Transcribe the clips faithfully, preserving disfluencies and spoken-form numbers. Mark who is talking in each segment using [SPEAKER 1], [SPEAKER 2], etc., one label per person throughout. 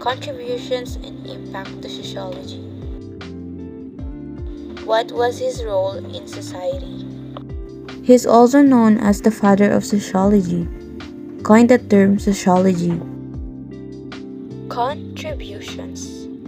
[SPEAKER 1] contributions and impact to sociology. What was his role in society?
[SPEAKER 2] He is also known as the father of sociology, coined the term sociology.
[SPEAKER 1] Contributions.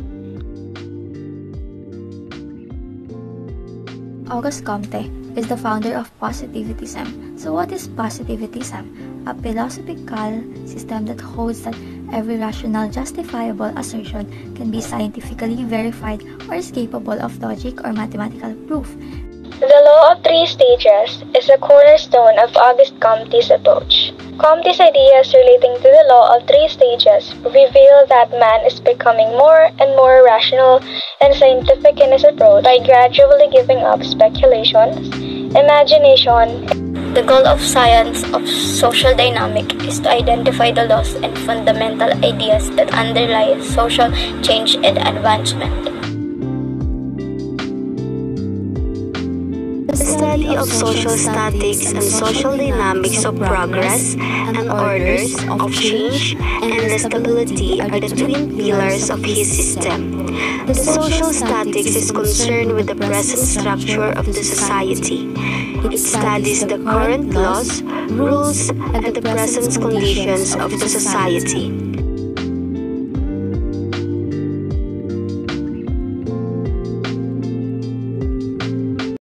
[SPEAKER 3] Auguste Comte is the founder of positivism. So what is positivism? A philosophical system that holds that every rational, justifiable assertion can be scientifically verified or is capable of logic or mathematical proof.
[SPEAKER 4] The law of three stages is a cornerstone of Auguste Comte's approach. Comte's ideas relating to the law of three stages reveal that man is becoming more and more rational and scientific in his approach by gradually giving up speculations, imagination.
[SPEAKER 5] The goal of science of social dynamics is to identify the laws and fundamental ideas that underlie social change and advancement.
[SPEAKER 6] The study of social statics and social dynamics of progress and orders of change and the stability are the twin pillars of his system. The social statics is concerned with the present structure of the society. It studies the current laws, rules, and the present conditions of the society.